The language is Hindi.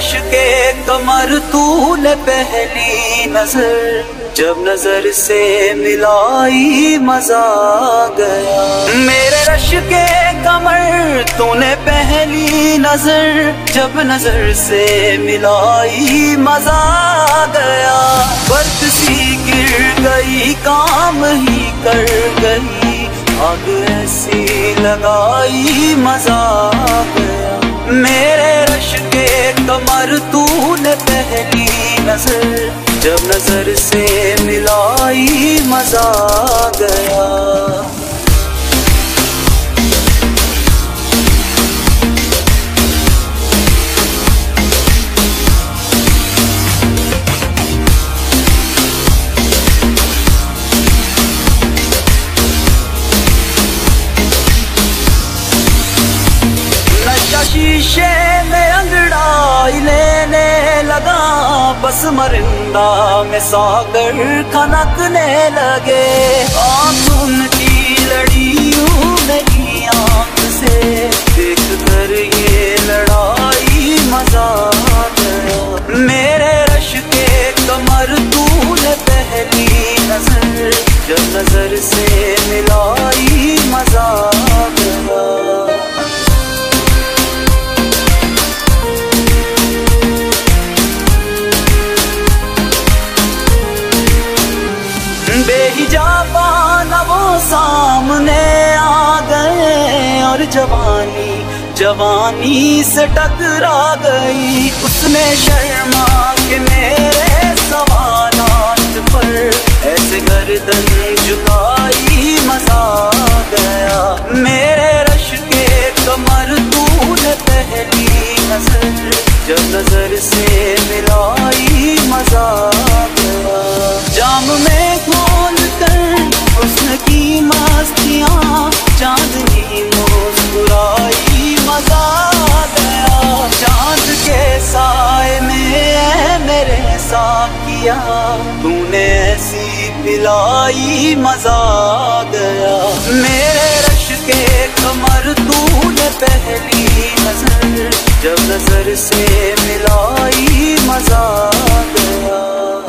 रश के कमर तूने पहली नजर जब नजर से मिलाई मजा गया। मेरे रश के कमर तूने पहली नजर जब नजर से मिलाई मजा गया। बर्फ सी गिर गई काम ही कर गई, आग ऐसी लगाई मजा गया। मेरे रश के कमर तूने पहली नजर जब नजर से मिलाई मजा गया। शीशे में अंगड़ाई लेने लगा, बस मरिंदा में सागर खनकने लगे। आँख उनकी लड़ी मेरी आँख से देख कर ये लड़ाई मजा गया। मेरे रश के कमर तूने पहली नजर जब नजर से मिलाई मजा गया। बेहिजाबा न वो सामने आ गए और जवानी से टकरा गई। उसने शर्मा के मेरे सवालात पर ऐसे गर्दन झुकाई मजा गया। मेरे रश के कमर तूने पहली नजर जब नजर से मिलाई मजा गया। जाम में खोल कर हुस्न की मस्तियाँ चांदनी मुस्कुराई मजा गया। चांद के साए में मेरे साकिया तूने ऐसी पिलाई मजा गया। मेरे रश के कमर तूने पहली नजर जब नजर से मिलाई मजा गया।